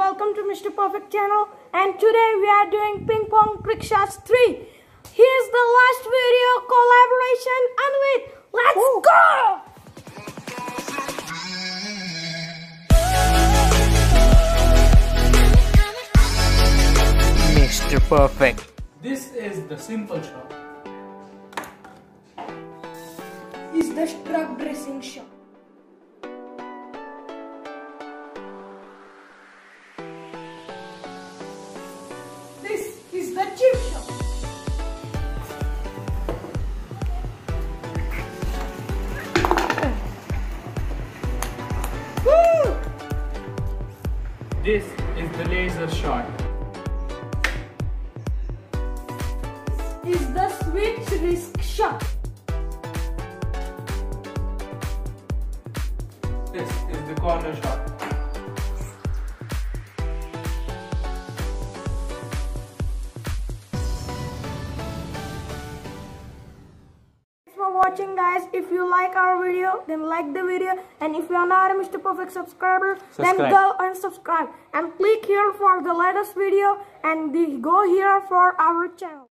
welcome to Mr. Perfect channel, and today we are doing ping pong trick shots 3. Here's the last video collaboration and let's go! Mr. Perfect. This is the simple shot. Is the struck dressing shot. This is the chip shot. Woo! This is the laser shot. Is the switch wrist shot. This is the corner shot. Thanks for watching, guys. If you like our video, then like the video, and if you are not a Mr. Perfect subscriber, then go and subscribe and click here for the latest video and go here for our channel.